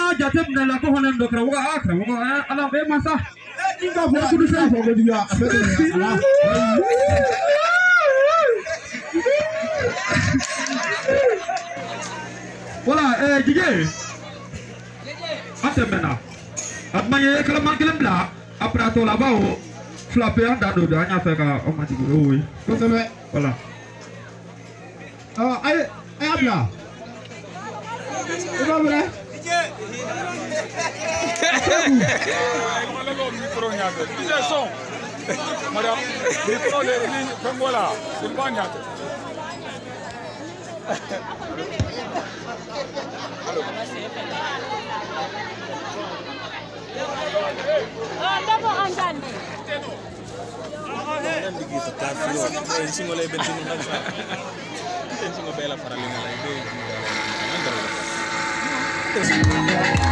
jatem na la ko honen do kra wa akra wa ala be masa Inga fo kudu sa fo ko diga afete ala. Voilà, Didier. Atemena. Atmanye kalau makin belak, après atau là-bas, flapper en dado de hanya faire on m'a dit oui. Voilà. Ay abla. Iba bra. Madame, micro les voilà, c'est pas niate. Thank you.